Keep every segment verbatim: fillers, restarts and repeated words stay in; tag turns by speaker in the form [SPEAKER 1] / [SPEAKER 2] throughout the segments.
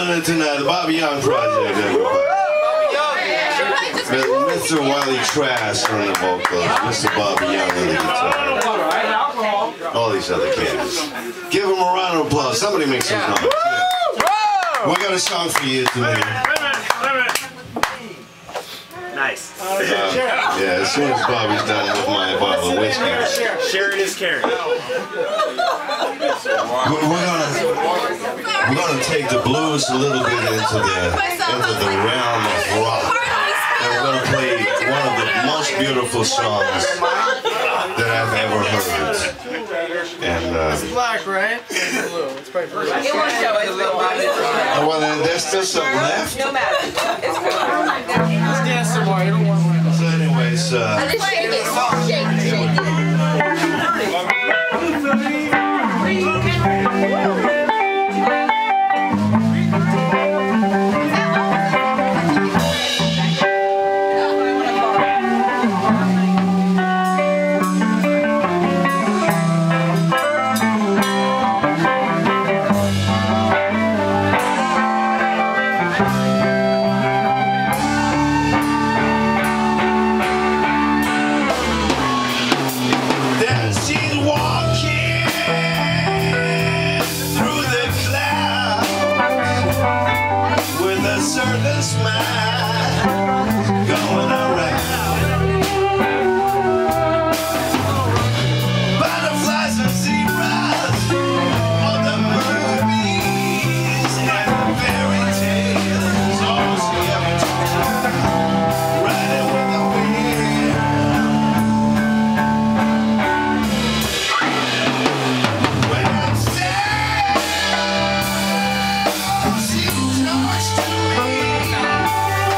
[SPEAKER 1] Tonight, the Bobby Young Project, everybody. Mister Wiley Trash on the vocals, Mister Bobby Young on the guitar. All these other kids. Give them a round of applause. Somebody make some noise. Yeah. We got a song for you tonight.
[SPEAKER 2] Nice.
[SPEAKER 1] Uh, yeah, as soon as Bobby's done with my bottle of whiskey.
[SPEAKER 2] Sharing is caring.
[SPEAKER 1] We're gonna, we're gonna take the blues a little bit into the into the realm of rock, and we're gonna play one of the most beautiful songs that I've ever heard. And uh,
[SPEAKER 3] it's black, right? It's blue. It's probably blue.
[SPEAKER 1] Oh, well, then there's still something left.
[SPEAKER 4] No matter. It's good.
[SPEAKER 3] Let's dance some more. You don't want one.
[SPEAKER 1] So, anyways, uh.
[SPEAKER 4] Shake it. Shake it. Shake it.
[SPEAKER 1] She talks to me.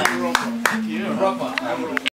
[SPEAKER 3] Thank you.